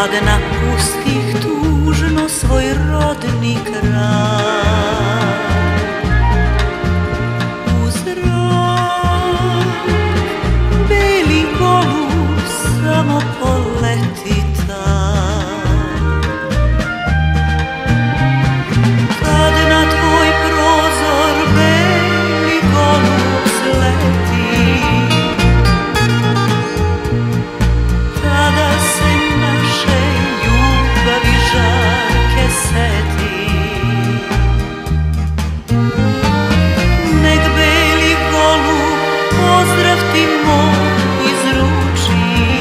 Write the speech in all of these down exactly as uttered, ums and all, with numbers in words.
kad napustih tužno svoj rodni kraj. Uz rak beli golub samo poleti tam, kad na tvoj prozor beli golub sleti, tada se naše ljubavi žarke seti. Nek beli golub pozdrav ti moj izruči,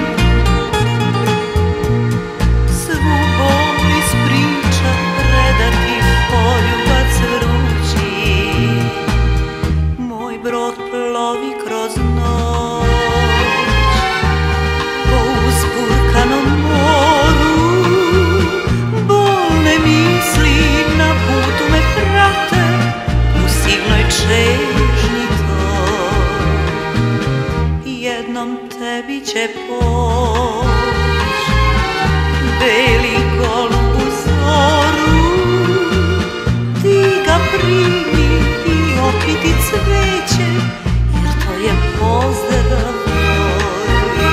svu bol iz priča predati poljubac vrući. Moj brod plovi kroz noć po uzburkanom moru, bolne misli na putu me prate u silnoj čežnji toj. Jednom tebi će poć beli golub u zoru, ti ga primi i okiti cveće, jer to je pozdrav moj.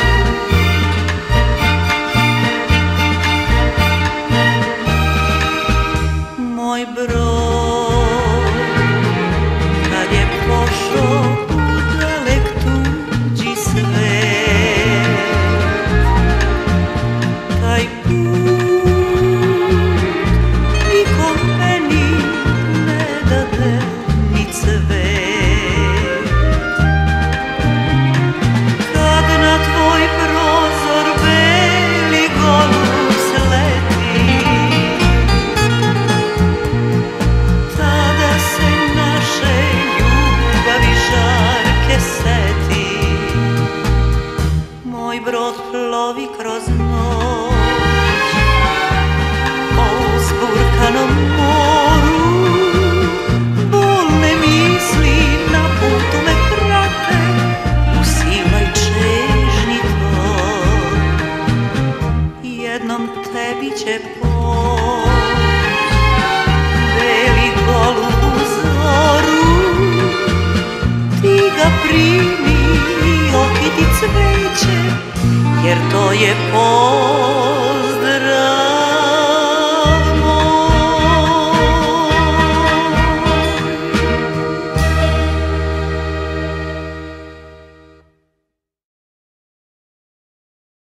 Moj brod kad je pošao u dalek tuđi svet, taj put nikom meni ne dade ni cvet. Kad na tvoj prozor beli golub sleti, tada se naše ljubavi žarke seti. Moj brod plovi kroz noć po uzburkanom moru, bolne misli na putu me prate u silnoj čežnji toj. Jednom tebi će poć beli golub u zoru, ti ga primi i okiti cveće, jer to je poć.